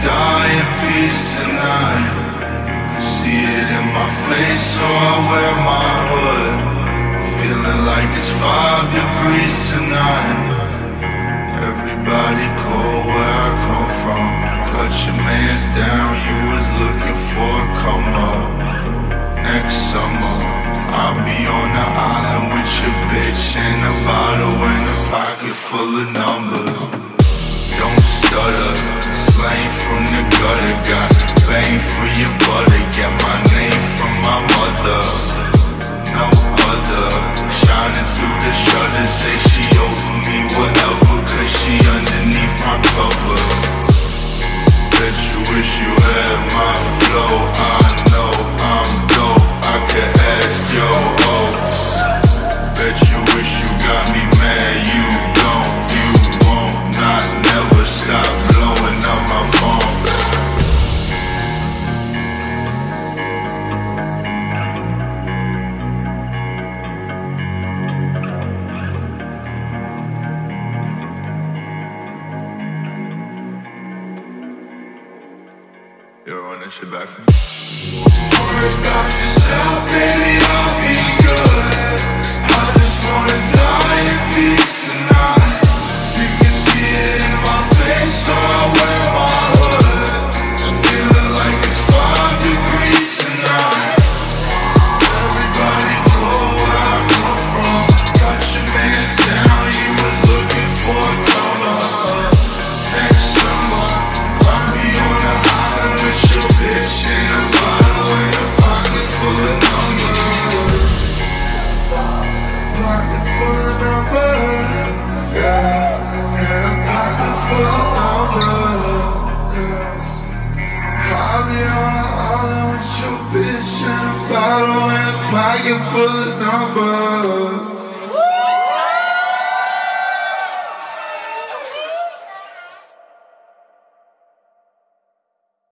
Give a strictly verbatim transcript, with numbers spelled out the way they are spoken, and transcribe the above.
die in peace tonight. You can see it in my face, so I wear my hood. Feeling like it's five degrees tonight. Everybody cold where I come from. Cut your mans down, you was looking for a come up. Next summer, I'll be on the island with your bitch and a bottle and a pocket full of numbers. Don't stutter, slang from the gutter. Got bang for your butter, get my name from my mother. No other, shining through the shutters. Say she over me, whatever, cause she underneath my cover. Bet you wish you had my flow. I know I'm dope, I could ask yo oh. Bet you wish you got me mad, you don't, you won't, not never stop blowing up my phone. You ever run that shit back for me? Worry about yourself, baby, I'll be good. I just wanna die in peace tonight. You can see it in my face, so I wear my hood. Feeling like it's five degrees tonight. Everybody cold where I come from. Got your mans down, you was looking for a come up. Next summer, I'll be on the island with your bitch in a bottle and a pocket full of numbers. Pocket full of numbers, yeah, yeah, a pocket full of numbers, yeah. I'll be on the island with your bitch in a bottle and a pocket full of numbers.